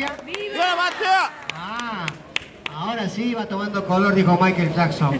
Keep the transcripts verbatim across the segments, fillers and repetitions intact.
rubia. ¡Viva Mateo! Ah, ahora sí va tomando color, dijo Michael Jackson.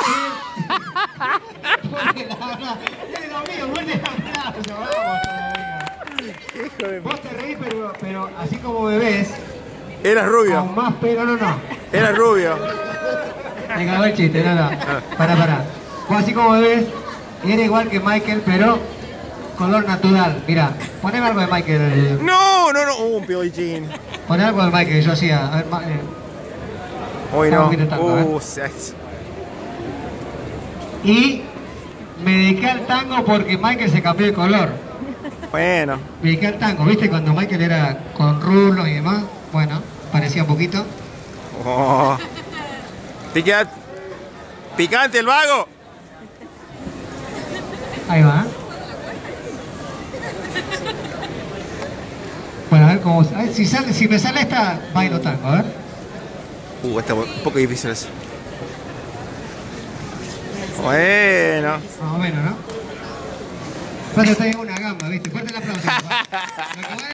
Ponle la verdad. Es lo mío, ponle la aplauso. Vamos todavía. Hijo de... Vos te reís, pero, pero así como me ves, Eras rubio. con más pelo, no, no. Eras rubio. Venga, a ver el chiste, no, no. Pará, pará. Vos así como me ves, era igual que Michael, pero color natural. Mirá, poneme algo de Michael. No, no, no. Uh, un piollín. Poné algo de Michael que yo hacía. A ver, ma- eh. Hoy no. Vamos a ir tanto, Uh, ¿eh? sex. Y me dediqué al tango porque Michael se cambió de color. Bueno. Me dediqué al tango, ¿viste? Cuando Michael era con rulos y demás. Bueno, parecía un poquito. Oh. Pica... Picante el vago. Ahí va. Bueno, a ver cómo. A ver, si, sale, si me sale esta, bailo tango, a ver. Uh, está un poco difícil eso. Bueno. Más o menos, ¿no? Pero estoy en una gamba, ¿viste? Fuerte el aplauso. papá. Lo que va